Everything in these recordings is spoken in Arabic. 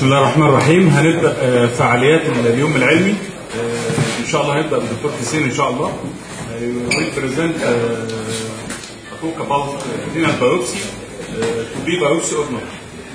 بسم الله الرحمن الرحيم. هنبدأ فعاليات اليوم العلمي. إن شاء الله هنبدأ بالدكتور حسين إن شاء الله. will present a talk about renal biopsy to be biopsy or not.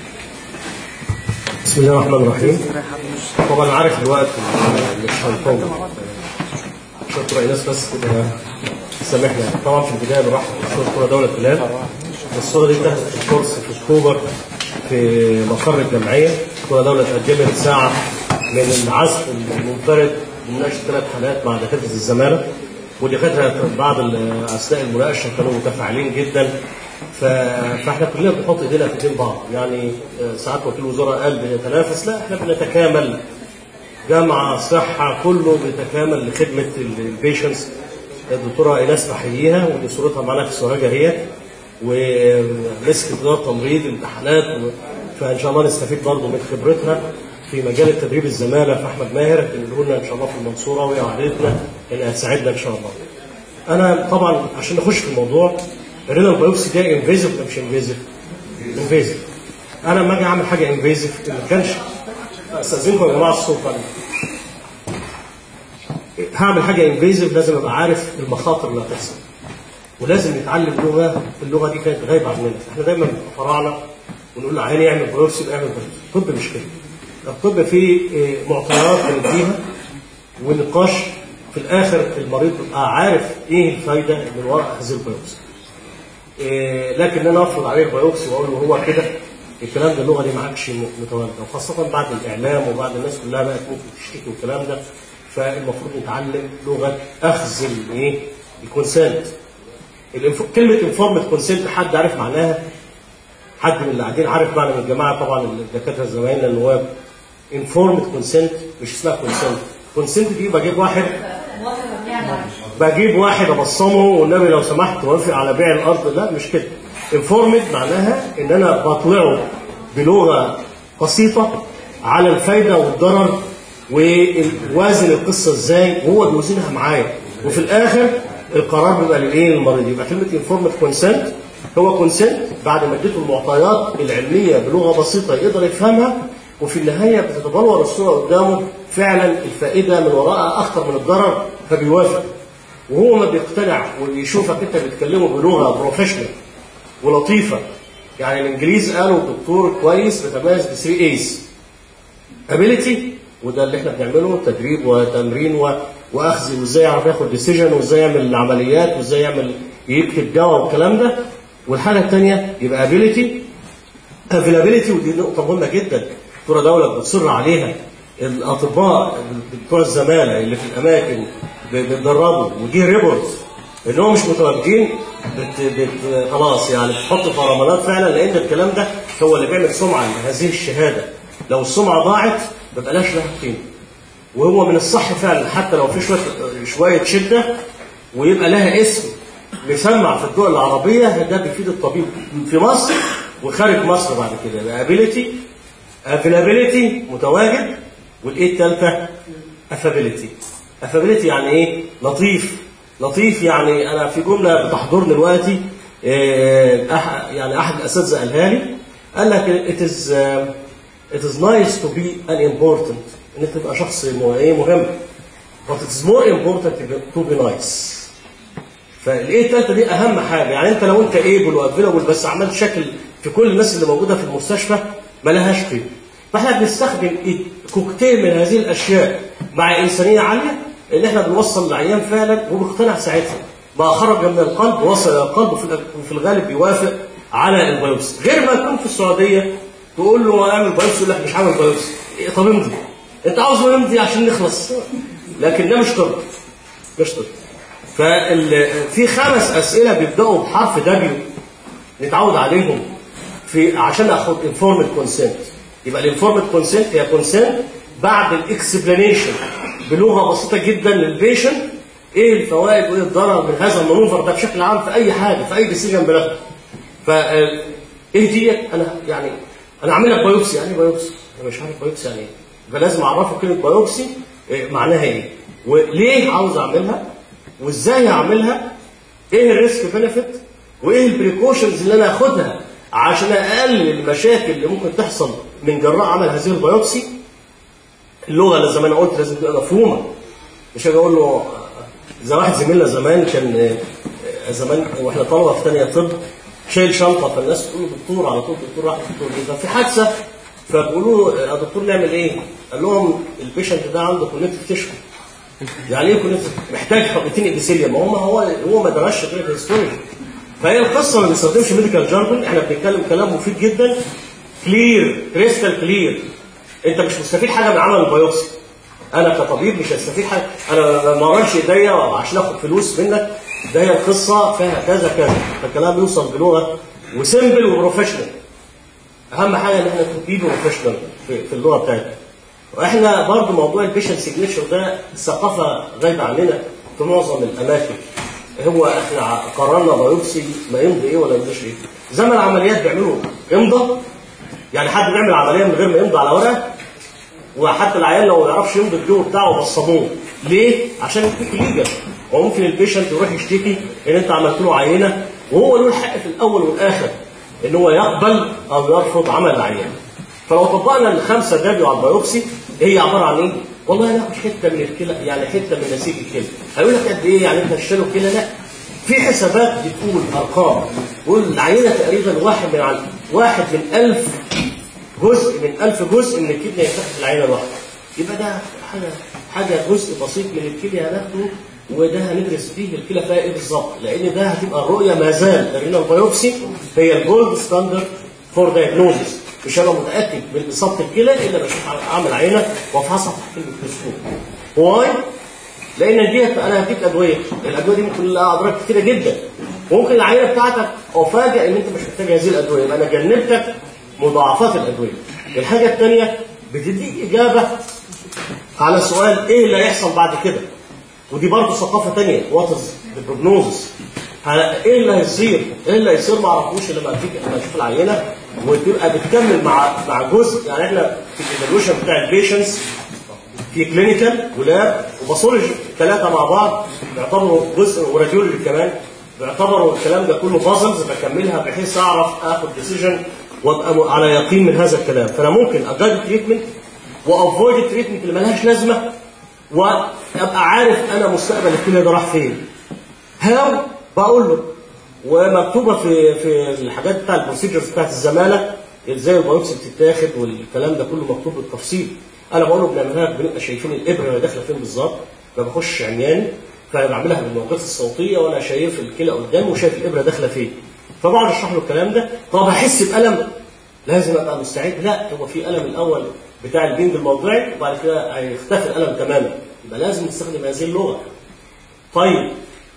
بسم الله الرحمن الرحيم. طبعا عارف الوقت مش هنطول. شكرا ايناس بس كده سامحنا. طبعا في البدايه بنرحب بصوره دوله بلاد. الصوره دي اتاخدت في الكورس في اكتوبر في مقر الجمعيه. صوره دوله اتقدمت ساعه من العزف المنفرد بمناقشه 3 حالات مع دكاتره الزماله، ودكاتره بعض اثناء المناقشه كانوا متفاعلين جدا. فاحنا كلنا بنحط ايدينا في ايدين بعض، يعني ساعات وكيل الوزراء قال بنتنافس، لا احنا بنتكامل. جامعه صحه كله بيتكامل لخدمه البيشنتس. الدكتوره ايناس بحييها ودي صورتها معانا في السراجه اهي، ومسكت اداره تمريض امتحانات، فان شاء الله نستفيد برضه من خبرتها في مجال التدريب الزماله في احمد ماهر اللي قلنا ان شاء الله في المنصوره، وهي وعدتنا انها هتساعدنا ان شاء الله. انا طبعا عشان نخش في الموضوع، الرينال بايوبسي ده انفيزيف ولا مش انفيزيف؟ انفيزيف. انا لما اجي اعمل حاجه انفيزيف ما كانش استاذنكم يا جماعه الصوت عليكم. هعمل حاجه انفيزيف لازم ابقى عارف المخاطر اللي هتحصل، ولازم نتعلم لغه. اللغه دي كانت غايبه عننا، احنا دايما فرعنا ونقول للعيان يعمل بايوبسي يعمل بايوبسي. الطب مش كده. الطب فيه معطيات بنديها ونقاش، في الاخر المريض بيبقى عارف ايه الفايده من وراء هذه البايوبسي. لكن انا افرض عليه البايوبسي واقول له هو كده، الكلام ده اللغه دي ما عادش متواجده، وخاصه بعد الاعلام وبعد الناس كلها بقت ممكن تشتكي والكلام ده. فالمفروض نتعلم لغه اخذ الايه؟ الكونسنت. كلمه انفورمد كونسنت حد عارف معناها؟ حد من اللي قاعدين عارف معنى من الجماعه؟ طبعا الدكاتره زمايلنا النواب. انفورمد كونسنت مش اسمها كونسنت. كونسنت دي بجيب واحد ابصمه والنبي لو سمحت وافق على بيع الارض، لا مش كده. انفورمد معناها ان انا بطلعه بلغه بسيطه على الفايده والضرر ووازن القصه ازاي، وهو بيوزنها معايا، وفي الاخر القرار بيبقى للايه؟ للمريض. يبقى كلمه انفورمد كونسنت هو كونسنت بعد ما اديته المعطيات العلميه بلغه بسيطه يقدر يفهمها، وفي النهايه بتتبلور الصوره قدامه فعلا الفائده من وراءها اكثر من الضرر، فبيوافق. وهو ما بيقتنع ويشوفك انت بتتكلمه بلغه بروفيشنال ولطيفه. يعني الانجليز قالوا الدكتور كويس بيتميز ب 3 ايز: ابيليتي، وده اللي احنا بنعمله تدريب وتمرين واخذ، وازاي يعرف ياخد ديسيجن، وازاي يعمل عمليات، وازاي يكتب دواء والكلام ده. والحاجه الثانيه يبقى ابيليتي، افيلابيلتي، ودي نقطه مهمه جدا دكتوره دوله بتصر عليها. الاطباء بتوع الزماله اللي في الاماكن بيتدربوا ودي ريبورتس ان هم مش متواجدين، خلاص يعني بتحط فرمانات فعلا، لان الكلام ده هو اللي بيعمل سمعه لهذه الشهاده. لو السمعه ضاعت ما بقاش لها قيمه. وهو من الصح فعلا حتى لو في شويه شده ويبقى لها اسم مسمع في الدول العربيه، ده بيفيد الطبيب في مصر وخارج مصر بعد كده. يبقى ابيليتي، افيلابيلتي متواجد، والايه الثالثه؟ افابيلتي. افابيلتي يعني ايه؟ لطيف. لطيف يعني انا في جمله بتحضرني دلوقتي، يعني احد الاساتذه قالها لي، قال لك it is nice to be an important، ان تبقى شخص مهم، but it is more important to be nice. فالايه الثالثه دي اهم حاجه. يعني انت لو انت ايبل وافيلابل بس عملت شكل في كل الناس اللي موجوده في المستشفى ما لهاش قيمه. فاحنا بنستخدم كوكتيل من هذه الاشياء مع انسانيه عاليه، ان احنا بنوصل للعيان فعلا وبيقتنع ساعتها. ما خرج من القلب وصل الى القلب، وفي الغالب بيوافق على البايوبسي. غير ما يكون في السعوديه تقول له اعمل بايوبسي يقول لك مش عامل بايوبسي. طب امضي، انت عاوز امضي عشان نخلص، لكن ده مش طب، مش طب. ففي 5 اسئله بيبداوا بحرف دبليو نتعود عليهم عشان اخد انفورمد كونسنت. يبقى الانفورمد كونسنت هي كونسنت بعد الاكسبلانيشن بلغه بسيطه جدا للبيشنت ايه الفوائد وايه الضرر من هذا المانوفر ده بشكل عام في اي حاجه، في اي ديسيجن بناخده. ايه ديت؟ انا عامل لك بايوبسي. يعني بايوبسي انا مش عارف بايوبسي يعني ايه، فلازم اعرفه كلمه بايوبسي معناها ايه، وليه عاوز اعملها، وازاي هعملها، ايه الريسك بنفيت، وايه البريكوشنز اللي انا اخدها عشان اقلل المشاكل اللي ممكن تحصل من جراء عمل هذه البيوبسي. اللغه اللي زي ما انا قلت لازم تبقى مفهومه، مش هاجي اقول له زي واحد زميلنا زمان كان زمان واحنا طلبه في ثانيه طب شايل شنطه، فالناس تقول له دكتور على طول، دكتور راح دكتور ليه؟ ففي حادثه فبيقولوا له يا دكتور نعمل ايه؟ قال لهم البيشنت ده عنده كونكتيف تيشو. يعني ايه كونكتيف؟ محتاج حقنتين ابيثيليوم، ما هو ما درسش غير الهيستولوجي. فهي القصه ما بنستخدمش ميديكال جارجون، احنا بنتكلم كلام مفيد جدا، كلير كريستال كلير. انت مش مستفيد حاجه من عمل البيوبسي. انا كطبيب مش هستفيد حاجه، انا ما اوريش ايديا عشان اخد فلوس منك، ده هي القصه فيها كذا كذا، فالكلام يوصل بلغه وسيمبل وبروفيشنال. اهم حاجه ان احنا نكون بروفيشنال في اللغه بتاعتنا. واحنا برضو موضوع البيشنت سيجنتشر ده ثقافه غايبه عننا في معظم الاماكن. هو احنا قررنا بايوبسي ما يمضي ايه ولا يمضيش ايه. زي ما العمليات بيعملوا امضى، يعني حد بيعمل عمليه من غير ما يمضي على ورقه، وحتى العيال لو ما يعرفش يمضي الجو بتاعه بصموه. ليه؟ عشان يكون ليجل. وممكن البيشنت يروح يشتكي ان انت عملت له عينه، وهو له الحق في الاول والاخر ان هو يقبل او يرفض عمل العينه. فلو طبقنا الخمسه دبليو على البيوبسي، هي عباره عن ايه؟ والله ناخد حته من الكلى، يعني حته من نسيج الكلى. هيقول لك قد ايه؟ يعني انت هتشيله الكلى؟ لا. في حسابات بتقول ارقام، بيقول العينه تقريبا واحد من 1000 جزء من 1000 جزء من الكلى يتاخد في العينه الواحده. يبقى ده حاجه جزء بسيط من الكلى هناخده، وده هندرس فيه الكلى فيها ايه بالظبط، لان ده هتبقى الرؤيه ما زال الرينال بايوبسي هي الجولد ستاندرد فور دايجنوزس. مش هبقى متاكد من اصابه الكلى الا بشوف اعمل عينه وافحصها تحت الميكروسكوب. واي؟ لان ديت انا هديك ادويه، الادويه دي ممكن لها اضرار كتيره جدا، وممكن العينه بتاعتك افاجئ ان انت مش محتاج هذه الادويه، يبقى انا جنبتك مضاعفات الادويه. الحاجه الثانيه بتديك اجابه على سؤال ايه اللي هيحصل بعد كده، ودي برضه ثقافه ثانيه، وات از البروجنوزس. ايه اللي هيصير؟ ايه اللي هيصير ما اعرفوش لما اشوف العينه، وتبقى بتكمل مع جزء. يعني احنا في الايفالويشن بتاع البيشنتس في كلينيكال ولاب وباثولوجي، ثلاثه مع بعض بيعتبروا جزء، وراديولوجي كمان بيعتبروا الكلام ده كله بازلز بكملها بحيث اعرف اخد ديسيجن وابقى على يقين من هذا الكلام. فانا ممكن اجاد تريتمنت وافويد التريتمنت اللي مالهاش لازمه، وابقى عارف انا مستقبل الكلى ده راح فين. هاو بقول له، ومكتوبه في الحاجات بتاع البروسيجرز بتاعت الزماله ازاي البيوبسي بتتاخد والكلام ده كله مكتوب بالتفصيل. انا بقول له بنعملها بنبقى شايفين الابره اللي داخله فين بالظبط، ما بخش عمياني، فانا بعملها بالموجات الصوتيه وانا شايف الكلى قدامي وشايف الابره داخله فين. فبقعد اشرح له الكلام ده. طب هحس بالم؟ لازم ابقى مستعد؟ لا، هو في الم الاول بتاع البنج الموضعي وبعد كده هيختفي الالم تماما، يبقى لازم نستخدم هذه اللغه. طيب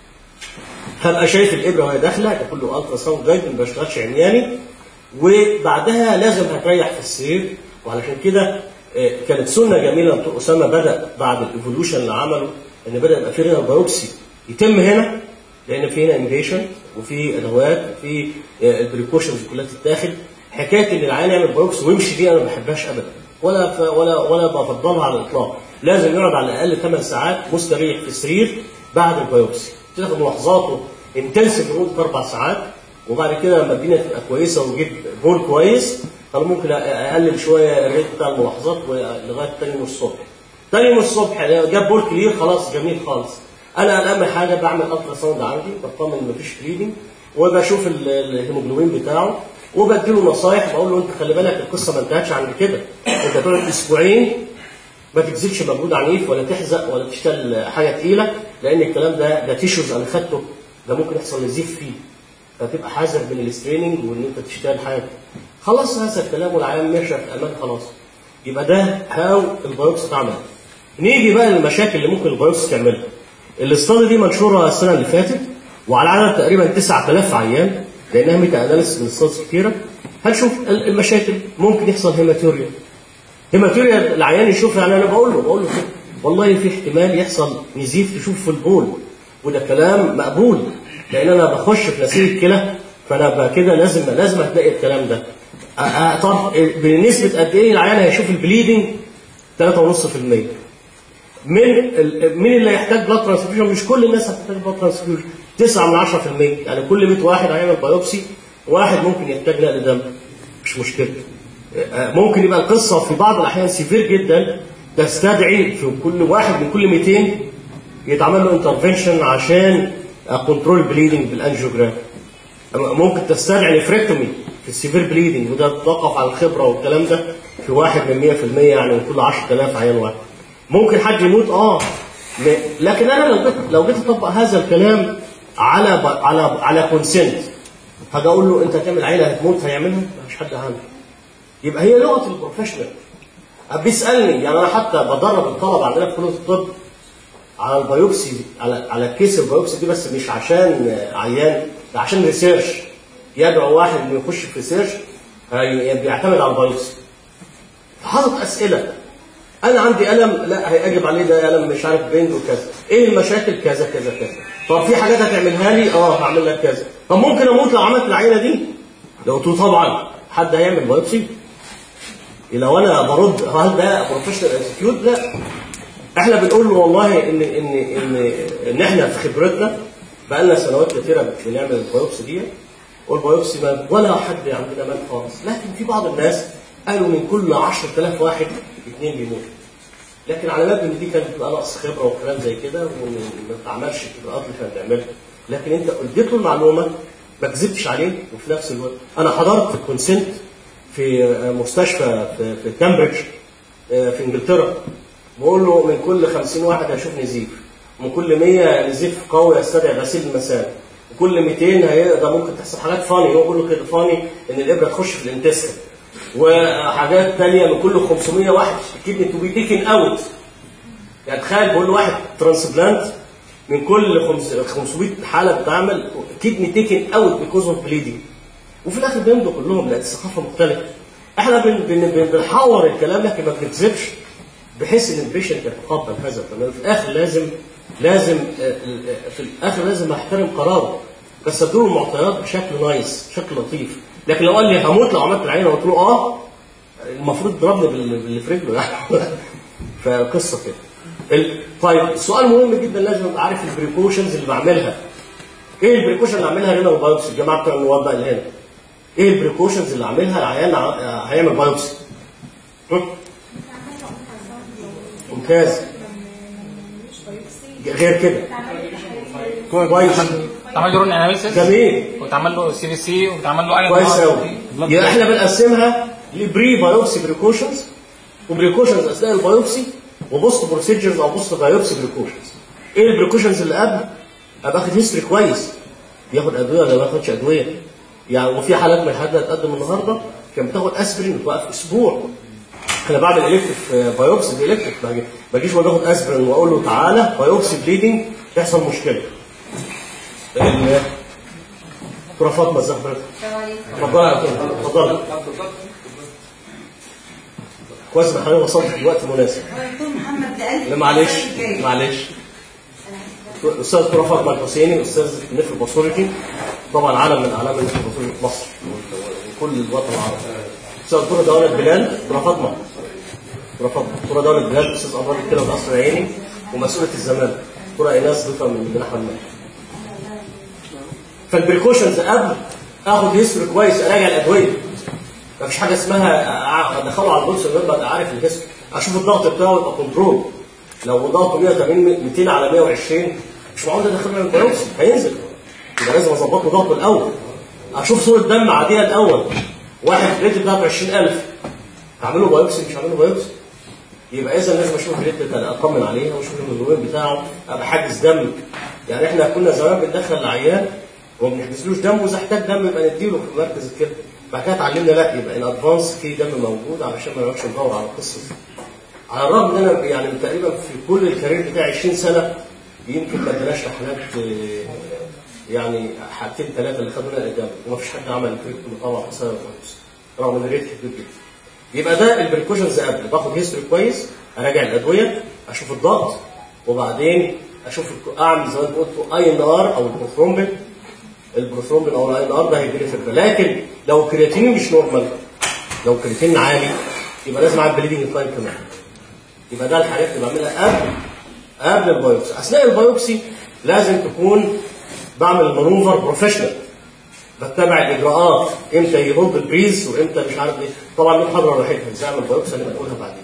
هبقى شايف الابره وهي داخله، ده كله الترا ساوند جايد، ما بشتغلش عمياني، وبعدها لازم هتريح في السرير. وعلشان كده كانت سنه جميله دكتور اسامه بدا بعد الايفولوشن اللي عمله ان بدا يبقى في رينال بايوبسي يتم هنا، لان في هنا انفيشن وفي ادوات وفي البريكوشنز كلها تتاخد. حكايه ان العيان يعمل بايوبسي ويمشي دي انا ما بحبهاش ابدا، ولا بفضلها على الاطلاق. لازم يقعد على الاقل 8 ساعات مستريح في السرير بعد البايوبسي، تاخد ملاحظاته انتنسيف لمده 4 ساعات، وبعد كده لما الدنيا تبقى كويسه وجيت بول كويس انا ممكن اقلل شويه الريت بتاع الملاحظات لغايه تاني يوم الصبح. تاني يوم الصبح جاب بول كلير خلاص جميل خالص. انا اهم حاجه بعمل الترا ساوند عندي، بطمن مفيش بليدنج، وبشوف الهيموجلوبين بتاعه، وبديله نصايح، بقول له انت خلي بالك القصه ما انتهتش عند كده، انت تقعد اسبوعين ما تبذلش مجهود عنيف ولا تحزق ولا تشتغل حاجه ثقيله، لان الكلام ده تيشوز انا خدته، ده ممكن يحصل نزيف فيه، فتبقى حذر من الستريننج وان انت تشتغل حاجه. خلاص هذا الكلام والعيان ماشي في امان خلاص. يبقى ده هاو البايوبسي اتعمل. نيجي بقى للمشاكل اللي ممكن البايوبسي تعملها. الاستادي دي منشوره السنه اللي فاتت وعلى عدد تقريبا 9000 عيان، لانها ميتا اناليسيس من استاديز كتيره. هنشوف المشاكل. ممكن يحصل هيماتوريا. هيماتوريا العيان يشوفها، يعني انا بقول له كده والله في احتمال يحصل نزيف تشوف في البول، وده كلام مقبول لان انا بخش في نسيج الكلى، فانا كده لازم هتلاقي الكلام ده. طب بنسبه قد ايه العيان هيشوف البليدنج؟ 3.5%. مين اللي هيحتاج بلاد ترانسفيوجن؟ مش كل الناس هتحتاج بلاد ترانسفيوجن، 9/10%. يعني كل 100 واحد هيعمل بايوبسي، واحد ممكن يحتاج نقل دم، مش مشكله. ممكن يبقى القصه في بعض الاحيان سيفير جدا تستدعي في كل واحد من كل 200 يتعمل له انترفنشن عشان كنترول بليدنج بالانجيوجرام. ممكن تستدعي نفريكتومي في السيفير بليدنج، وده بتوقف على الخبره والكلام ده في 1 من 100%، يعني من كل 10,000 عيان واحد. ممكن حد يموت لكن انا لو جيت اطبق هذا الكلام على كونسنت، هاجي اقول له انت هتعمل عيله هتموت هيعملها؟ مش حد هعمل. يبقى هي لغه البروفيشنال. بيسالني، يعني انا حتى بدرب الطلبه عندنا في كليه الطب على البيوبسي، على كيس البيوبسي دي، بس مش عشان عيان، ده عشان ريسيرش. يدعو واحد انه يخش في ريسيرش بيعتمد على البيوبسي. حاطط اسئله، انا عندي الم، لا هيجب عليه ده الم مش عارف بين وكذا، ايه المشاكل كذا كذا كذا، طب في حاجات هتعملها لي؟ هعمل لك كذا، طب ممكن اموت لو عملت العينه دي؟ لو طبعا حد هيعمل بايوبسي؟ لو انا برد هل ده بروفيشنال انستيتيوت؟ لا. احنا بنقول له والله ان احنا في خبرتنا بقى لنا سنوات كثيره بنعمل البايوبسي دي، والبايوبسي ما ولا حد عندنا مات خالص، لكن في بعض الناس قالوا من كل 10,000 واحد 2 بيموتوا. لكن على مبنى ان دي كانت بتبقى نقص خبره وكلام زي كده، وما بتعملش الاجراءات اللي كانت بتعملها، لكن انت اديت له المعلومه ما كذبتش عليه، وفي نفس الوقت انا حضرت كونسنت في مستشفى في كامبريدج في انجلترا، بقول له من كل 50 واحد هيشوف نزيف، ومن كل 100 نزيف قوي يستدعي غسيل المثانه، وكل 200 ده ممكن تحصل حاجات فاني، هو كله كده فاني ان الابره تخش في الانتستين، وحاجات ثانيه من كل 500 واحد كدني تو بي تيكن اوت. يعني تخيل بقول له واحد ترانسبلانت من كل 500 حاله بتعمل كدني تيكن اوت بيكوز اوف بليدنج، وفي الاخر بيمضوا كلهم لان الثقافه مختلفه. احنا بنحور الكلام لكن ما بنكذبش، بحيث ان البيشنت يتقبل هذا الكلام. في الاخر لازم احترم قراره، بس اديله المعطيات بشكل نايس، بشكل لطيف. لكن لو قال لي هموت لو عملت العينه، قلت له المفروض يضربني باللي في رجله يعني. فقصه كده. طيب سؤال مهم جدا، لازم ابقى عارف البريكوشنز اللي بعملها. ايه البريكوشن اللي اعملها هنا والبايوبسي؟ الجماعه بتوع النواب بقى اللي هنا، ايه البريكوشنز اللي اعملها العيان هيعمل بايوبسي؟ ممتاز. غير كده كويس، تعمل له رون اناليسيس، جميل، وتعمل له سي في سي، وتعمل له كويس قوي. يبقى احنا بنقسمها لبري بايوبسي بريكوشنز، وبريكوشنز اثناء البايوبسي، وبوست بروسيجرز او بوست بايوبسي بريكوشنز. ايه البريكوشنز اللي قبل؟ ابقى اخد هيستوري كويس، ياخد ادويه ولا ما ياخدش ادويه. يعني وفي حالات من الحالات اللي هتقدم النهارده كان بتاخد اسبرين وتوقف اسبوع. انا بعمل الكتف بايوبسي بالالكتف، ما اجيش وانا اخد اسبرين واقول له تعالى بايوبسي بليدنج يحصل مشكله. دكتوره فاطمه ازي حضرتك؟ اتفضلي يا دكتوره، اتفضلي. كويس ان حضرتك وصلت في الوقت المناسب. لا معلش الاستاذ دكتوره فاطمه الحسيني، استاذ نفروباثولوجي، طبعا علم من اعلام النفروباثولوجي في مصر وكل الوطن العربي. استاذ دكتوره دولة بلال، دكتوره فاطمه، دكتوره دولة بلال استاذ امراض الكلى والقصر العيني ومسؤوله الزمالة، دكتوره ايناس ضيفه من احمد مالك. فالبريكوشنز قبل اخد هيستوري كويس، اراجع الادويه. مفيش حاجه اسمها ادخله على البولس غير ما ابقى عارف الهيستوري، اشوف الضغط بتاعه يبقى كنترول. لو ضغطه 180 200 على 120 مش معقول ادخله من البيوبسي، هينزل. يبقى لازم اظبط له ضغطه الاول. اشوف صوره دم عاديه الاول، واحد ريت بتاعته 20,000 هعمله بايوبسي مش هعمله بايوبسي. يبقى اذا لازم اشوف الريت بتاعه، اطمن عليها واشوف الهيموجلوبين بتاعه، ابقى حاجز دم. يعني احنا كنا زمان بندخل العيان وما بنحجزلوش دم، واذا احتاج دم يبقى نديله في مركز الكلى. بعد كده اتعلمنا لا، يبقى ان ادفانس في دم موجود علشان ما نقعدش ندور على القصه دي. على الرغم ان انا يعني تقريبا في كل الكارير بتاعي 20 سنه يمكن ما اديناش تحليلات، يعني حاجتين ثلاثه اللي خدونا الاجابه، وما فيش حد عمل كريتيكال طبعا بسبب الفيروس، رغم ان الريت كبير جدا. يبقى ده البريكوشنز قبل، باخد هيستوري كويس، اراجع الادويه، اشوف الضغط، وبعدين اشوف اعمل زي ما قلت اي ان ار او البروثرومبين او الاي ان ار، ده هيجري فكره. لكن لو الكرياتينين مش نورمال، لو الكرياتينين عالي، يبقى لازم اعمل بليدنج تايم كمان. يبقى ده الحاجات اللي بعملها قبل البايوبسي. اثناء البايوبسي لازم تكون بعمل المانوفر بروفيشنال، بتبع الاجراءات، امتى يهولد البريز وامتى مش عارف ايه. طبعا دي محاضره لوحدها، ازاي اعمل بايوبسي اللي بقولها بعدين.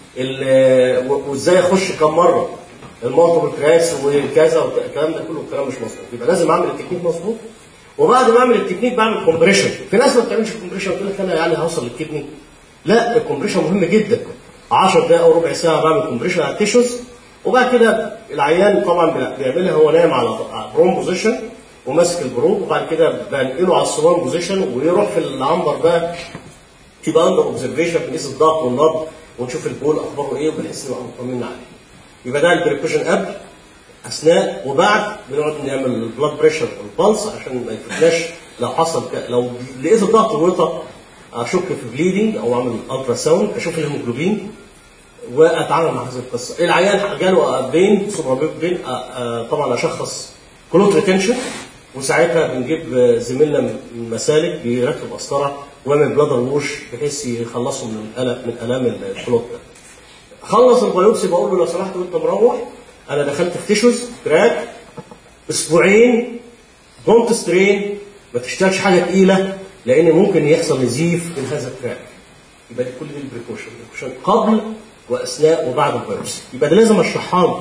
وازاي اخش كم مره المالتيبل تراس وكذا والكلام ده كله، الكلام مش مظبوط. يبقى لازم اعمل التكنيك مظبوط. وبعد ما اعمل التكنيك بعمل كومبريشن. في ناس ما بتعملش كومبريشن، تقول لك انا يعني هوصل للكدني. لا، الكومبريشن مهم جدا. 10 دقائق او ربع ساعه بعمل كومبريشن على التيشوز، وبعد كده العيان طبعا بيعملها هو نايم على بروم بوزيشن وماسك البروب، وبعد كده بنقله على السوان بوزيشن ويروح في العنبر ده يبقى اندر اوبزرفيشن، بنقيس الضغط والنبض ونشوف البول اخباره ايه وبنحس نبقى مطمنين عليه. يبقى ده البريكوشن قبل، اثناء، وبعد بنقعد نعمل البلاد بريشر والبلس عشان ما يفوتناش. لو حصل لو لقيت الضغط وطى اشك في بليدنج او اعمل الترا ساوند اشوف الهيموجلوبين واتعامل مع هذه القصه. العيان جاله بين سوبر بين، طبعا اشخص كلوت ريتنشن، وساعتها بنجيب زميلنا من مسالك بيركب قسطره ويعمل بلادر ووش بحيث يخلصوا من الام الكلوت ده. خلص البيوبسي بقول له لو سمحت وانت مروح انا دخلت في تيشوز كراك اسبوعين، دونت سترين، ما تشتغلش حاجه تقيله لان ممكن يحصل نزيف من هذا الكراك. يبقى دي كل دي البريكوشن قبل واثناء وبعد البيوبسي. يبقى ده لازم اشرحها له.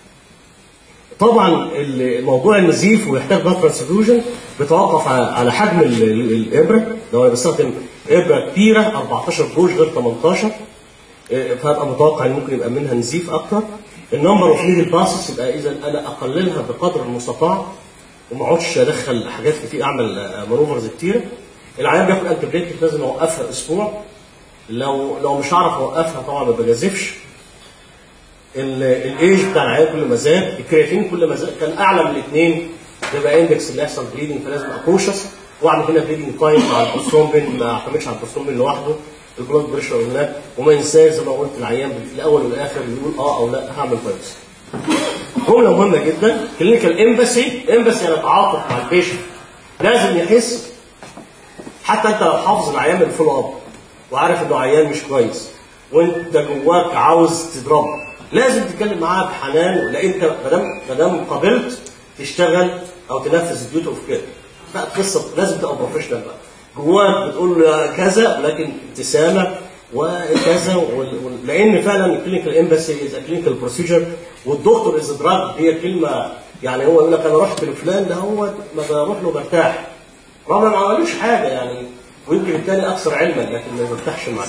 طبعا الموضوع النزيف ويحتاج بلاد ترانسفيوجن بيتوقف على حجم الابره. لو انا بستخدم ابره كبيره 14 جوج غير 18 فهبقى متوقع ان ممكن يبقى منها نزيف اكتر. النمبر اوف نيدل باسس يبقى اذا انا اقللها بقدر المستطاع وما اقعدش ادخل حاجات كتير، اعمل مانوفرز كتيره. العيان بياخد انتبريتيك لازم اوقفها اسبوع. لو مش هعرف اوقفها طبعا ما بجازفش. الايج بتاع العيان كل ما زاد، الكرياتين كل ما زاد كان اعلى من الاثنين بيبقى اندكس اللي يحصل بليدنج، فلازم اكوشس واعمل هنا بليدنج تايم مع البروسترومبين، ما اعتمدش على البروسترومبين لوحده، البلاد بريشر هناك، وما ينساش زي ما قلت العيان في الاول والاخر يقول او لا هعمل بايوبسي. جمله مهمه جدا، كلينيكال امباسي يعني تعاطف مع البيشنت. لازم يحس حتى انت لو حافظ العيان من الفولو اب وعارف انه عيان مش كويس وانت جواك عاوز تضربه، لازم تتكلم معاه بحنان، لان انت ما دام قابلت تشتغل او تنفذ الديوتي اوف كير. فالقصه لازم تبقى بروفيشنال بقى. جواك بتقول له كذا لكن ابتسامه وكذا، لان فعلا الكلينيكال امباسي از كلينيكال بروسيجر، والدكتور از دراج دي كلمه يعني. هو يقول لك انا رحت لفلان ده هو ما بروح له برتاح رغم ما عملوش حاجه يعني، ويمكن الثاني اكثر علما لكن ما برتاحش معاه.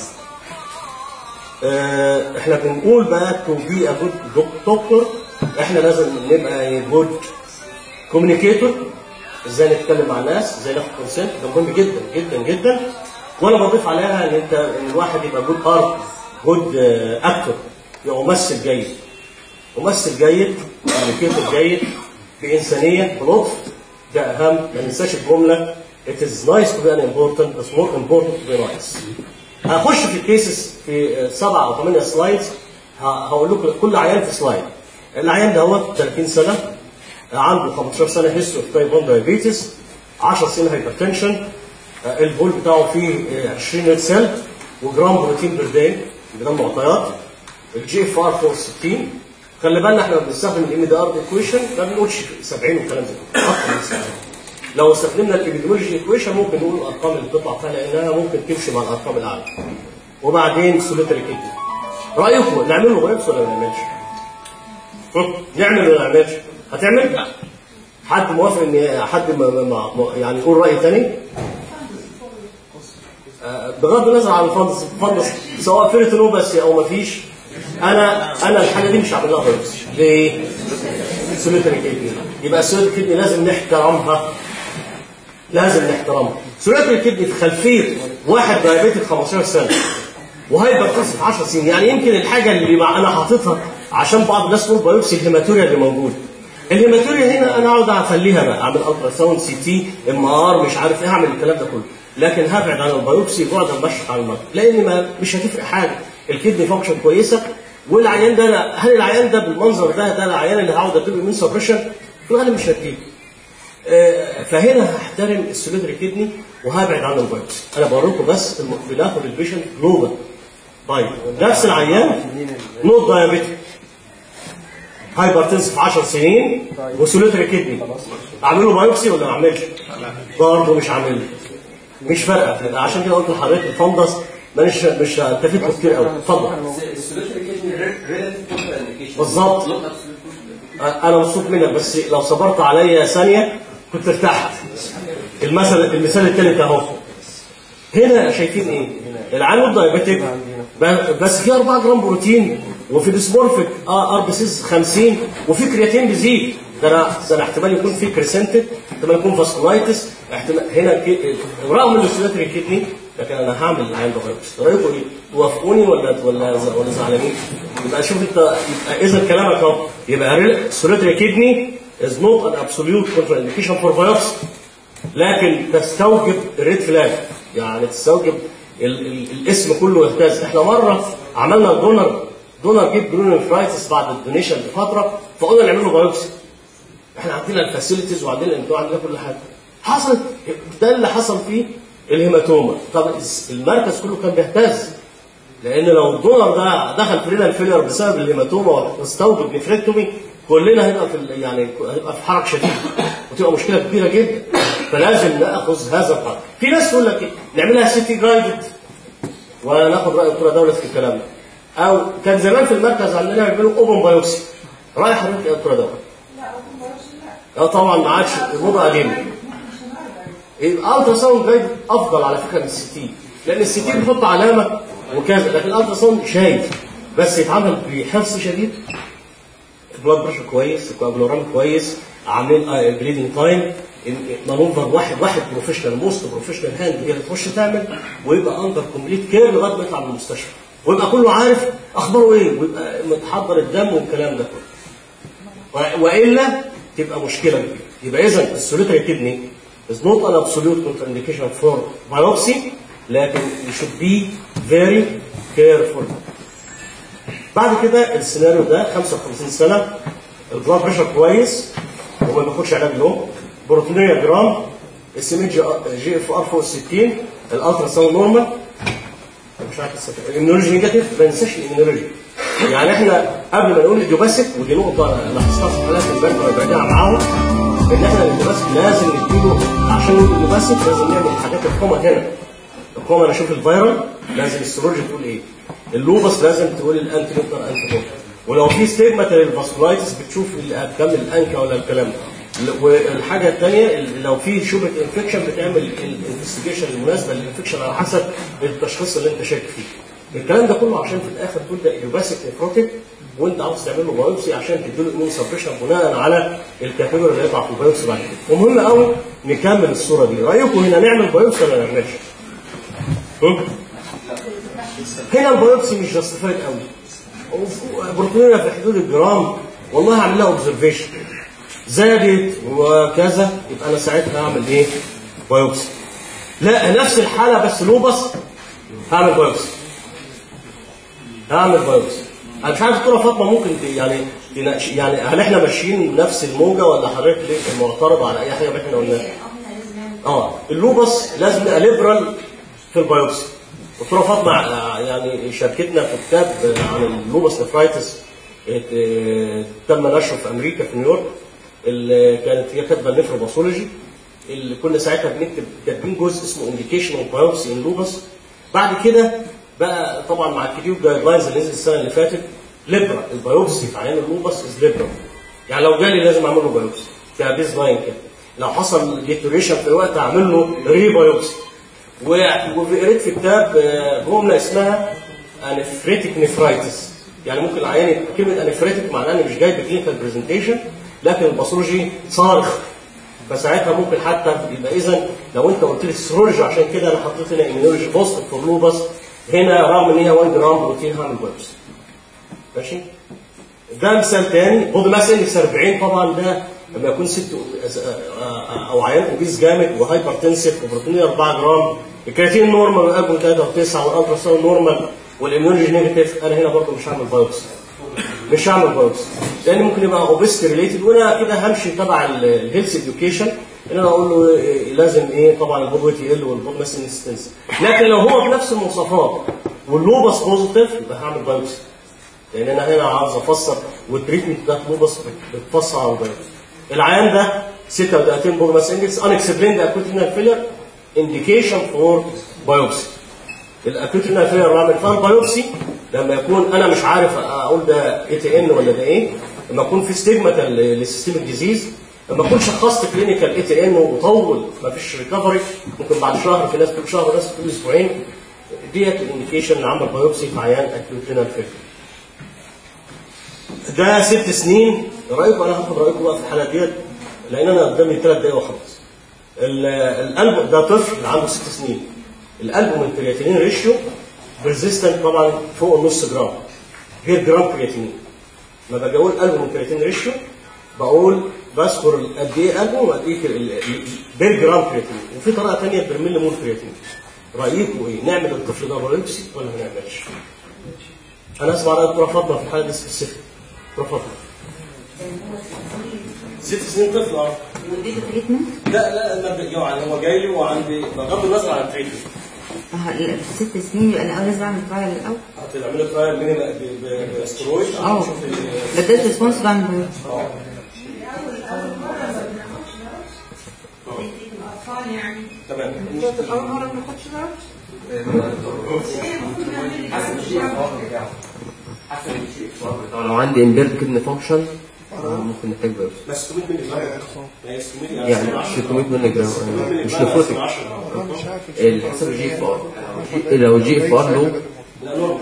احنا بنقول بقى تو بي ا جود دكتور احنا لازم نبقى جود كوميونيكيتور، ازاي نتكلم مع الناس، ازاي ناخد كونسنت، ده مهم جدا جدا جدا. وانا بضيف عليها ان الواحد يبقى جود ارت، جود اكتور، يبقى ممثل جيد. ممثل جيد، كوميونيكيتور جيد، بانسانيه، بلطف، ده اهم. ما ننساش الجمله it is nice to be unimportant but more important to be nice. هخش في الكيسز في 7 أو 8 سلايدز، هقول لكم كل عيان في سلايد. العيان ده هو 30 سنه، عنده 15 سنه هيستوري تايب 1 دايابيتس، 10 سنين هايبرتنشن، البول بتاعه فيه 20 ريد سيل وجرام بروتين بير داي، ده معطيات. الجي اف ار 460. خلي بالنا احنا بنستخدم الام دي ار ايكويشن ما بنقولش 70 والكلام ده اكتر من 70. لو استخدمنا الابيديمولوجي ايكويشن ممكن نقول الارقام اللي بتطلع فيها لانها ممكن تمشي مع الارقام الاعلى. وبعدين سوليتري كيدني. رايكم نعمل له بايوبسي ولا ما نعملش؟ نعمل ولا ما نعملش؟ هتعمل؟ حد موافق ان حد يعني يقول راي ثاني؟ بغض النظر عن الفندس سواء فيرتونوباسي او ما فيش، انا الحاجه دي مش هعمل لها بايوبسي. ليه؟ سوليتري كيدني. يبقى السوليتري كيدني لازم نحترمها. لازم نحترمها. سوليتري كيدني في خلفيه واحد دايابيتك 15 سنه وهايبرتنسف 10 سنين، يعني يمكن الحاجه اللي انا حاططها عشان بعض الناس تقول بايوبسي الهيماتوريا اللي موجوده. الهيماتوريا هنا انا اقعد اخليها بقى اعمل الترا ساوند سي تي ام ار مش عارف ايه، اعمل الكلام ده كله، لكن هبعد عن البايوبسي بعد البشر عن المرض لان مش هتفرق حاجه. الكدني فانكشن كويسه، والعيان ده هل العيان ده بالمنظر ده العيان اللي هقعد اديله من سبريشن؟ في الغالب مش هتجيب. فهنا هحترم السوليتري كدني وهبعد عن البايوبسي. انا بوريكم بس بناخد البيشنت جلوبال. طيب نفس العيان نوت دايابيتك هايبرتنسف 10 سنين وسوليتري كدني، اعمل له بايوبسي ولا ما اعملش؟ برضه مش عامل له. مش فارقه، عشان كده قلت لحضرتك الفندس مش هتفيدكم كتير قوي. اتفضل. بالظبط. انا مبسوط منك، بس لو صبرت عليا ثانيه كنت ارتحت. المثال الثالث اهو. هنا شايفين ايه؟ العيان دايابيتيك بس في 4 جرام بروتين، وفي ديسمورفيك ار بي سيز 50، وفي كرياتين بيزيد. ده انا احتمال يكون في كريسنتد، احتمال يكون فاسكولايتس، احتمال هنا رغم السوليتري كدني، لكن انا هعمل العيان ده بايوبسي. رايكم ايه؟ توافقوني ولا زعلانين؟ يبقى شوف انت، يبقى اذا كلامك اهو، يبقى السوليتري كدني از نوت ان ابسوليوت كونترا انديكيشن فور بايوبسي، لكن تستوجب الريد فلاج، يعني تستوجب الاسم كله يهتز. احنا مره عملنا دونر جيب جلونيفرايتس بعد الدونيشن بفتره، فقلنا نعمل له بايوبسي. احنا عندنا الفاسيلتيز وعندنا الامتحان وعندنا كل حاجه. حصل ده اللي حصل فيه الهيماتوما. طب المركز كله كان بيهتز، لان لو الدونر ده دخل في رينال فيلير بسبب الهيماتوما واستوجب نفريكتومي، كلنا هنبقى هنبقى في حرج شديد، وتبقى مشكله كبيره جدا. فلازم ناخذ هذا القرار. في ناس تقول لك نعملها سيتي جايدد وناخد راي دكتوره دولت في الكلام ده، او كان زمان في المركز عندنا يعملوا اوبن بايوبسي. راي حضرتك يا دكتوره دولت؟ لا طبعا ما عادش، الموضه قديمه. الالترا ساوند جايد افضل على فكره من السي تي، لان السي تي بيحط علامه وكذا، لكن الالترا ساوند شايف بس يتعمل بحرص شديد. البلاد بريشر كويس، الكوابلورام كويس، عاملين بليدنج تايم، منظر واحد بروفيشنال، موست بروفيشنال هاند كده تخش تعمل، ويبقى اندر كومبليت كير لغايه ما يطلع من المستشفى، ويبقى كله عارف اخباره ايه، ويبقى متحضر الدم والكلام ده كله. والا تبقى مشكله كبيره. يبقى اذا السوليتري كدني is not an absolute contraindication for biopsy، لكن you should be very careful. بعد كده السيناريو ده 55 سنه، البلاد بريشر كويس وما بياخدش علاج له، بروتينيا جرام، اس ام جي اف ار فوق 60، الالترا ساوند نورمال، مش عارف الاميونولوجي نيجاتيف. ما ننساش الاميونولوجي. يعني احنا قبل ما نقول الجوباسيك، ودي نقطه لاحظتها في حالات البنك وانا براجعها معاهم، ان احنا الجوباسيك لازم نديله، عشان نقول الجوباسيك لازم نعمل حاجات الكوما هنا. الكوما انا اشوف الفيرال لازم السيرولوجي تقول ايه، اللوبس لازم تقول الانتي نوتر انتي بوتر، ولو في ستيجماتال فاسكولايتس بتشوف اللي هتكمل الانكا ولا الكلام ده. والحاجه الثانيه لو في شبهه انفكشن بتعمل الانفستيجيشن المناسبه للانفكشن على حسب التشخيص اللي انت شاك فيه. الكلام ده كله عشان في الاخر تبدا يوباسيك نيفروتيك، وانت عاوز تعمل له بايوبسي عشان تديله اميون سبريشن بناء على الكاتيجوري اللي هيطلع في البايوبسي بعد كده. ومهم قوي نكمل الصوره دي. رايكم هنا نعمل بايوبسي ولا ما نعملش؟ هنا البايوبسي مش جاستيفايد قوي. بروتينيا في حدود الجرام، والله هعمل لها اوبزرفيشن زادت وكذا، يبقى انا ساعتها هعمل ايه؟ بايوبسي. لا نفس الحاله بس لوبس، هعمل بايوبسي. انا مش عارف دكتوره فاطمه ممكن يعني هل احنا ماشيين نفس الموجه ولا حضرتك ليه معترضه على اي حاجه احنا قلناها؟ اللوبس لازم يبقى ليبرال في البايوبسي. دكتوره فاطمه يعني شاركتنا في كتاب عن اللوبس نفرايتس تم نشره في امريكا في نيويورك، اللي كانت هي كاتبه النفروباثولوجي، اللي كنا ساعتها كاتبين جزء اسمه انديكيشن اوف بايوبسي ان لوبس. بعد كده بقى طبعا مع الكتيوب جايد لاينز اللي نزل السنه اللي فاتت، ليبرا البايوبسي في عيان اللوبس از ليبرا، يعني لو جالي لازم اعمل له بايوبسي كبيز لاين كده، لو حصل ديتوريشن في الوقت اعمل له ري بايوبسي. وقريت في كتاب جمله اسمها انفريتيك نفرايتس، يعني ممكن العيان كلمه انفريتيك معناها ان مش جاي بكلينيكال برزنتيشن، لكن الباثولوجي صارخ، فساعتها ممكن حتى يبقى اذا لو انت قلت لي السيرولوجي، عشان كده انا حطيت هنا ايميونولوجي بوست فور لوبس، هنا رغم ان هي 1 جرام بروتين هعمل بايوبسي. ماشي؟ ده مثال ثاني، بودي ماس اندكس 40 طبعا ده لما يكون ست او عيان اوبيز جامد وهايبرتنسيف وبروتين 4 جرام، الكرياتين نورمال والالبوم 3 و9 والالترا ساوند نورمال والاميونولوجي نيجاتيف، انا هنا برضه مش هعمل بايوبسي. لان ممكن يبقى اوبيستي ريليتد، وانا كده همشي تبع الهيلث اديوكيشن ان انا اقول له لازم ايه، طبعا البود ويت يقل والبود ماس انستنس. لكن لو هو بنفس المواصفات واللوبس بوزيتيف يبقى هعمل بايوبسي، لان انا هنا عاوز افسر والتريتمنت بتاعت لوبس بتفصل على البيض. العيان ده 36 بورماس اندكس unexplained acute renal failure indication for biopsy. الاكيوت رينال فيلير بعمل فيها البيوبسي لما يكون انا مش عارف اقول ده اي تي ان ولا ده ايه، لما يكون في ستيجماتال للسيستميك ديزيز، لما اكون شخصت كلينيكال اي تي ان وطول ما فيش ريكفري، ممكن بعد شهر، في ناس بتقول شهر وناس بتقول اسبوعين، ديت الانديكيشن اللي عمل بايوبسي في عيان اكيوت رينال فيلير. ده 6 سنين. رايكم انا هاخد رايكم بقى في الحاله ديت لان انا قدامي 3 دقايق وخلاص. القلب ده طفل عنده 6 سنين، القلب من كرياتينين ريشيو ريزيستنت طبعا فوق النص جرام، غير جرام كرياتينين. لما باجي اقول قلب من كرياتين ريشيو بقول بذكر قد ايه قلبه وقد ايه بالجرام كرياتين، وفي طريقه ثانيه بالملي مول كرياتين. رايكم ايه؟ نعمل الطفل ده بايوبسي ولا ما نعملش؟ انا اسمع راي دكتوره فاطمه في الحاله دي سبيسيفيك. دكتوره فاطمه 6 سنين طفل وديته تريتمنت؟ لا يعني هو جاي لي وعندي بغض النظر عن التريتمنت. في 6 سنين يبقى الاول لازم اعمل ترايل الاول. هتعملوا ترايل باسترويد عشان نشوف بدات ريسبونس بعمل بايوبسي. تمام. لو عندي امبيرد كدني فانكشن ممكن نحتاج بايوبسي. بس 600 مللي جرام يعني 600 مللي جرام مش نفوتك حسب الجي اف ار. لو الجي اف ار له لا نورمال.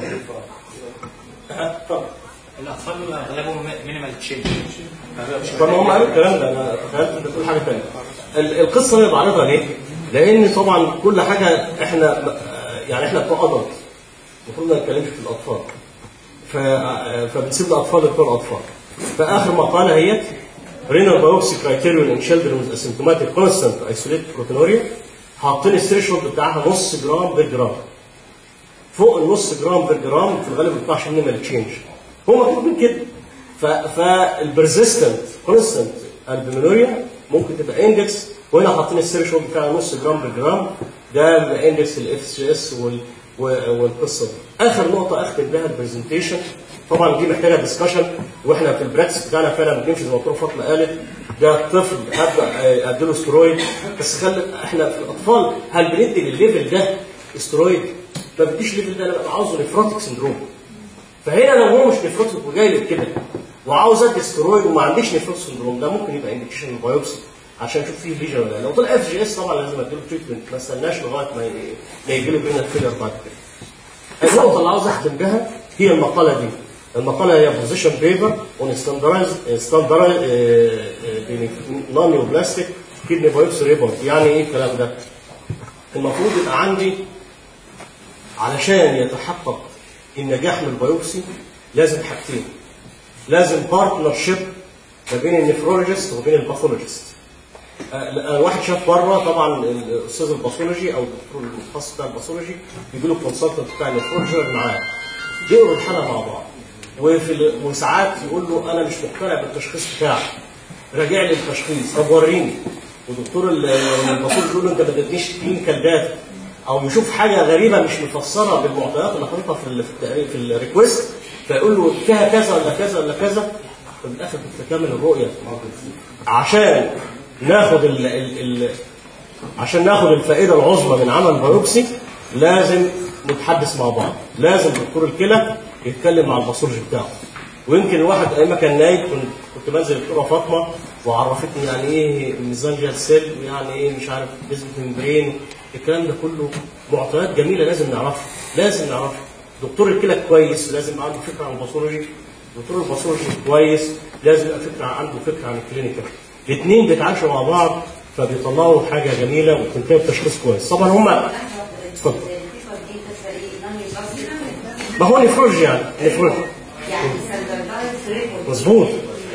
الاطفال اغلبهم مينيمال تشينج. طب هم قالوا الكلام ده، انا تخيلت انت تقول حاجه ثانيه. القصه اللي بعرضها ليه؟ لان طبعا كل حاجه احنا يعني احنا بتوع ادلت المفروض ما نتكلمش في الاطفال، فبنسيب الاطفال لبتوع الاطفال. فاخر مقاله هي رينال بايوبسي كرايتيريون ان شيلدرن وذ اسيمتوماتيك كونستانت ايسوليتد بروتينوريا، حاطين الثريشولد بتاعها نص جرام بالجرام. فوق النص جرام بالجرام في الغالب ما بيطلعش مينيمال تشينج. هو مكتوب من كده. فالبرزيستنت كونستانت البومينوريا ممكن تبقى اندكس، وهنا حاطين الثريشولد بتاع نص جرام بالجرام، ده بيبقى اندكس الاف سي اس والقصه دي. اخر نقطه اختم بها البرزنتيشن، طبعا دي محتاجه ديسكشن، واحنا في البراكتس بتاعنا فعلا بنمشي زي ما دكتور فاطمه قالت، ده طفل هبدا اديله سترويد، بس احنا في الاطفال هل بندي للليفل ده سترويد؟ ما بديش الليفل ده، انا عاوزه نفروتيك سندروم. فهنا لو هو مش نفروتيك وجاي لي كده وعاوز ادي سترويد وما عنديش نفروتيك سندروم، ده ممكن يبقى انديكيشن بايوبسي عشان اشوف فيه ليجن ولا لا. لو طلع اف جي اس طبعا لازم اديله تريتمنت، ما استناش لغايه ما يجي له رينال فيلير بعد كده. النقطه اللي عاوز اختم بها هي المقاله دي. المقاله هي بوزيشن بيبر اون ستاندرايز نون نيوبلاستيك كدني بايوبسي ريبورت. يعني ايه الكلام ده؟ المفروض يبقى عندي علشان يتحقق النجاح من البايوبسي لازم حاجتين. لازم بارتنرشيب ما بين النفرولوجيست وبين الباثولوجيست. واحد شاف بره طبعا الاستاذ الباثولوجي او الدكتور المتخصص بتاع الباثولوجي بيجي له الكونسلتنت بتاع النفرولوجي معاه، بيقروا الحاله مع بعض، وساعات يقول له انا مش مقتنع بالتشخيص بتاعك، راجع لي التشخيص، طب وريني. ودكتور الباثولوجي يقول له انت ما اديتنيش كلينيكال داتا، او يشوف حاجه غريبه مش مفسره بالمعطيات اللي حاططها في الريكوست، فيقول له فيها كذا ولا كذا ولا كذا، في الاخر بتكمل الرؤيه. عشان ناخد الفائده العظمى من عمل بايوبسي لازم نتحدث مع بعض، لازم دكتور الكلى يتكلم مع الباثولوجي بتاعه. ويمكن الواحد ايام ما كان نايم كنت بنزل الدكتوره فاطمه وعرفتني يعني ايه ميزانجيال سيل ويعني ايه مش عارف بيزمنت ممبرين، الكلام ده كله معطيات جميله لازم نعرفها. دكتور الكلى كويس لازم عنده فكره عن الباثولوجي، دكتور الباثولوجي كويس لازم يبقى عنده فكره عن الكلينيكال. الاثنين بيتعاشوا مع بعض فبيطلعوا حاجه جميله وبتنتهي بتشخيص كويس. طبعا هم اتفضل. ما هو نفرج يعني مظبوط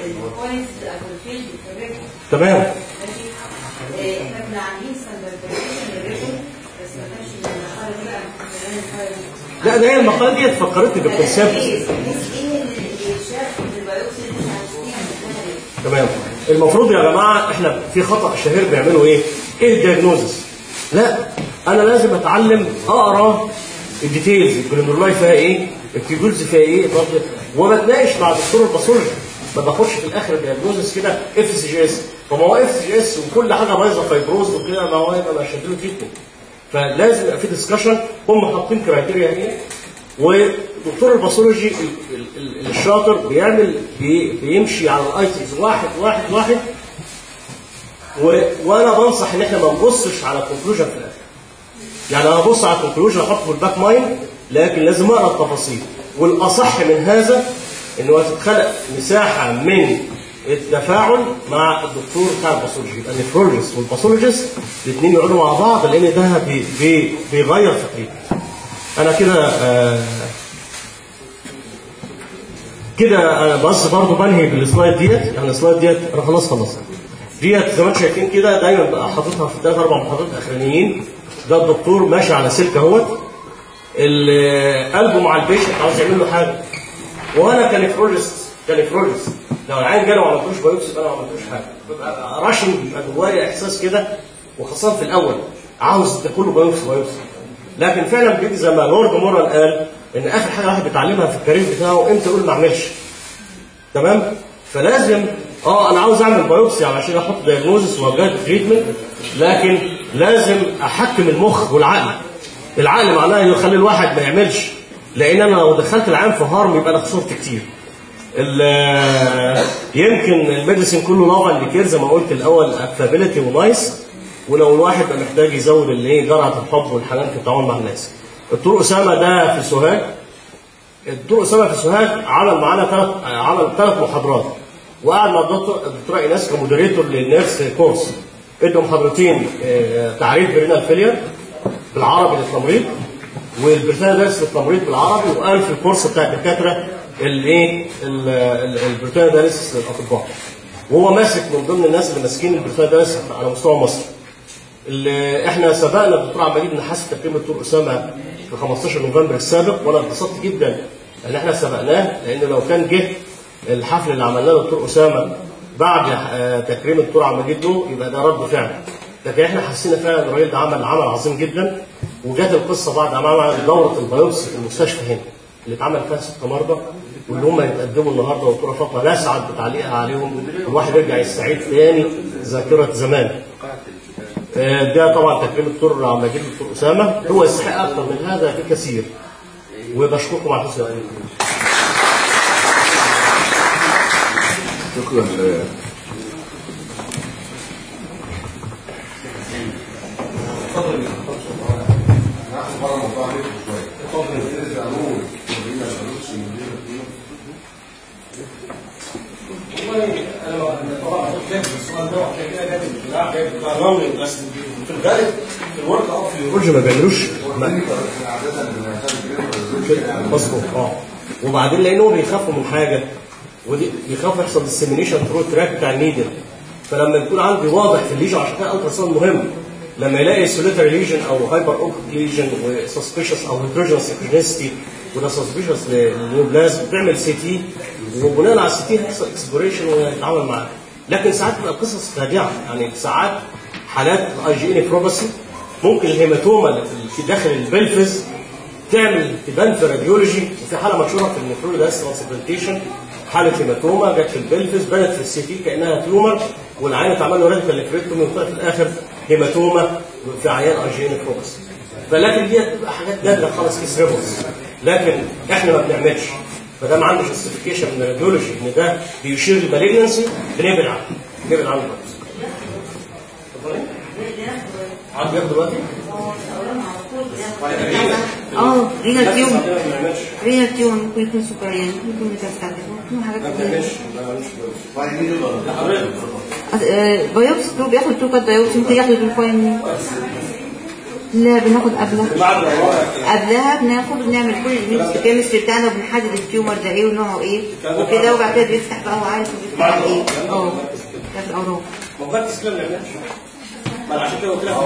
تمام. لا ده هي المقاله دي فكرتني بالكونسيبت. تمام. المفروض يا جماعه احنا في خطا شهير بيعملوا ايه الدياجنوزس. لا انا لازم اتعلم اقرا الديتيلز، الجلوميرولاي فيها ايه، التيبولز فيها ايه، وبتناقش مع دكتور الباثولوجي، ما باخدش في الاخر الدياجنوزس كده اف سي جي اس. طب ما هو اف سي جي اس وكل حاجه بايظه فايبروز وكده، ما هو يبقى مش هديله تريتمنت. فلازم يبقى في ديسكشن، هم حاطين كرايتيريا هنا، ودكتور الباثولوجي الشاطر بيمشي على الايتمز واحد واحد واحد، وانا بنصح ان احنا ما نبصش على الكونكلوجن في الاخر. يعني انا ابص على الكونكلوجن احطه في الباك مايند، لكن لازم اقرا التفاصيل. والاصح من هذا انه تتخلق مساحه من التفاعل مع الدكتور بتاع الباثولوجي، يبقى النفرولوجيست والباثولوجيست الاثنين يقعدوا مع بعض، لان ده بيغير فكرتي. انا كده انا بس برضه بنهي بالسلايد ديت. يعني السلايد ديت انا خلاص ديت زي ما انتم شايفين كده، دايما بقى حاططها في الثلاث اربع محاضرات الاخرانيين. ده الدكتور ماشي على سلك اهوت، قلبه مع البيشنت عاوز يعمل له حاجه، وانا كنفرولوجيست لو العين جاله ما عملتوش بايوبسي يبقى انا ما عملتوش حاجه، ببقى راشن، بيبقى جوايا احساس كده، وخاصه في الاول عاوز ده كله بايوبسي. لكن فعلا بيجي زي ما لورد مورال قال ان اخر حاجه الواحد بيتعلمها في الكارير بتاعه امتى يقول ما اعملش. تمام؟ فلازم انا عاوز اعمل بايوبسي علشان احط دايجنوزس وجايد تريتمنت، لكن لازم احكم المخ والعقل. العقل معناه يخلي الواحد ما يعملش، لان انا لو دخلت العام في هارم يبقى انا خسرت كتير. يمكن الميديسين كله لافا انديكير زي ما قلت الاول، اكتابيلتي ونايس، ولو الواحد بقى محتاج يزود جرعه الحب والحنان في التعامل مع الناس. الدكتور اسامه ده في سوهاج، الدكتور اسامه في سوهاج عمل ثلاث محاضرات، وقعد مع الدكتوره ايناس كمودريتور للنيرس كورس، ادوا محاضرتين تعريف برينال فيلير بالعربي للتمريض، والبريتانيا للتمريض بالعربي، وقال في الكورس بتاع الدكاتره البريتانيا للاطباء، وهو ماسك من ضمن الناس اللي ماسكين البريتانيا على مستوى مصر. احنا سبقنا الدكتور عبد المجيد نحاس تكريم الدكتور اسامه في 15 نوفمبر السابق، وانا اتبسطت جدا ان احنا سبقناه، لان لو كان جه الحفل اللي عملناه للدكتور اسامه بعد تكريم الدكتور عبد المجيد له يبقى ده رد فعل. لكن احنا حسينا فعلا ان الراجل ده عمل عظيم جدا. وجات القصه بعد ما عمل دوره البيوبسي في المستشفى هنا اللي اتعمل فيها 6 مرضى، واللي هم يتقدموا النهارده والدكتوره فاطمه لا سعد بتعليقها عليهم، الواحد يرجع يستعيد تاني ذاكره زمان. ده طبعا تكريم الدكتور عبد المجيد الدكتور اسامه، هو يستحق اكثر من هذا بكثير، وبشكركم على حسن الوقت. شكرا. في الغالب في الورك في الورج ما بيعملوش مظبوط. وبعدين لانه بيخافوا من حاجه، ودي بيخافوا يحصل ديسيمينيشن ثرو التراك بتاع الميديا. فلما يكون عندي واضح في الليجن، عشان كده الترا ساوند مهم، لما يلاقي سوليتري ليجن او هايبر اوك ليجن وسسبيشس او هيتروجينس اكرينستي وده سسبيشس للنيوبلازم، بتعمل سي تي، وبناء على السي تي هيحصل اكسبلوريشن ويتعامل معاه. لكن ساعات بتبقى قصص خادعه، يعني ساعات حالات اي جي نيفروباثي ممكن الهيماتوما اللي في داخل البلفز تبان في راديولوجي. وفي حاله مشهوره في النيفرولوجي ترانسبلانتيشن، حاله هيماتوما جت في البلفز بانت في السي تي كانها تيومر، والعين اتعمل له راديكال ليفريكتومي وطلع في الاخر هيماتوما في عيان اي جي نيفروباثي. فلكن دي بتبقى حاجات نادره خالص، كيس ريفرس، لكن احنا ما بنعملش. فده ما عنده جاستيفيكيشن من الراديولوجي ان ده بيشير للمالجنسي، بنبعد عنه. عاد بياخد دلوقتي؟ رينال تيومر ممكن يكون سكريان، ممكن يكون ميتاستاتيك، ممكن حاجات كتير. بايوبسي بياخد توكات بايوبسي، ممكن ياخد الفاين. لا بناخد قبلها بنعمل كل الكيمستري بتاعنا، وبنحدد التيومر ده ايه ونوعه ايه وكده، وبعد كده بيفتح بقى هو عارف بيفتح ايه. ده في الاوراق. موضوع التسليم ما يعملش. ما عشان كده قلت لك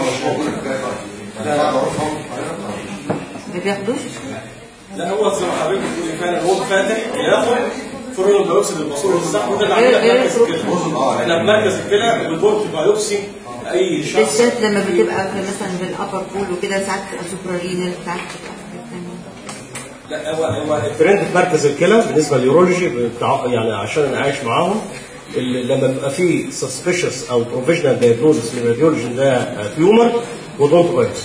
ما بياخدوش. لا هو زي ما حضرتك بتقولي فعلا هو فاتح ياخد فرن بايوبسي للباصور والصح، وده اللي عندنا في مركز الكلى. احنا في مركز الكلى بنبورت بايوبسي اي شخص، بالذات لما بتبقى مثلا في الابر بول وكده، ساعات بتبقى سوبرارينال، ساعات بتبقى الترند في مركز الكلى بالنسبه لليورولوجي يعني عشان انا عايش معاهم لما بيبقى في سسبشس او بروفيشنال دايجنوزس للراديولوجي ده تيومر ودونت بايوبسي.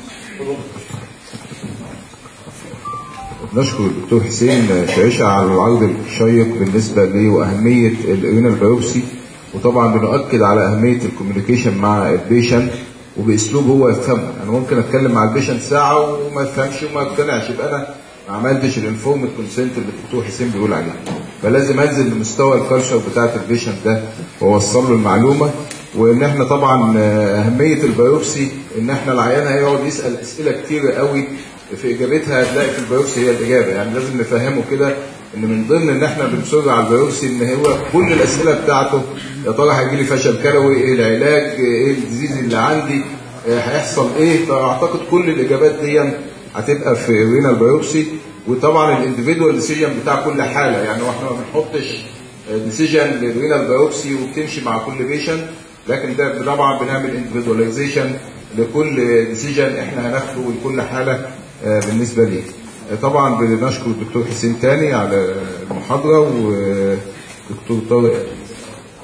نشكر الدكتور حسين شعيشة على العرض الشيق بالنسبة لي وأهمية الرينال بايوبسي، وطبعا بنؤكد على أهمية الكوميونيكيشن مع البيشنت وبأسلوب هو يفهمه. أنا ممكن أتكلم مع البيشنت ساعة وما يفهمش وما يقتنعش، يبقى أنا ما عملتش الانفورمد كونسنت اللي الدكتور حسين بيقول عليه. فلازم أنزل لمستوى الكالتشر بتاعة البيشنت ده وأوصل له المعلومة. وإن إحنا طبعا أهمية البايوبسي إن إحنا العيان هيقعد يسأل أسئلة كتيرة قوي في اجابتها هتلاقي في البيوبسي هي الاجابه. يعني لازم نفهمه كده ان من ضمن ان احنا بنصر على البيوبسي ان هو كل الاسئله بتاعته يا ترى هيجي لي فشل كلوي، ايه العلاج، ايه الديزيز اللي عندي، هيحصل ايه. فاعتقد كل الاجابات دي هتبقى في رينال بايوبسي. وطبعا الانديفيدوال ديسيجن بتاع كل حاله، يعني واحنا ما بنحطش ديسيجن للرينال بايوبسي وبتمشي مع كل بيشنت، لكن ده طبعا بنعمل انديفيدواليزيشن لكل ديسيجن احنا هناخده لكل حاله بالنسبة لي. طبعا بنشكر الدكتور حسين تاني على المحاضرة ودكتور طارق.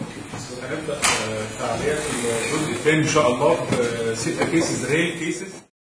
هنبدأ فعاليات الجزء الثاني إن شاء الله ب 6 كيسز ريل كيسز.